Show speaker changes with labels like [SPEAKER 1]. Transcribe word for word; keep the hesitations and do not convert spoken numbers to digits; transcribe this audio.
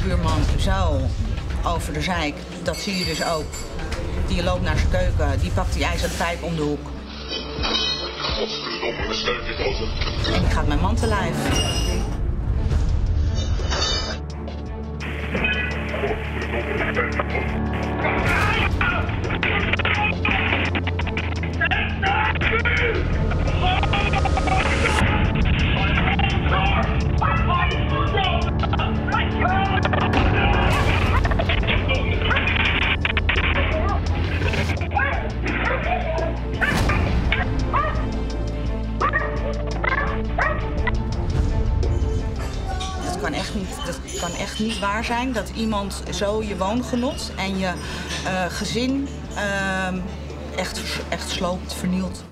[SPEAKER 1] bovenbuurman zo over de zeik. Dat zie je dus ook. Die loopt naar zijn keuken, die pakt die ijzeren pijp om de hoek.
[SPEAKER 2] Godverdomme, mijn steunje.
[SPEAKER 1] En die gaat mijn man te lijf. Dat kan echt niet, dat kan echt niet waar zijn dat iemand zo je woongenot en je uh, gezin uh, echt, echt sloopt, vernielt.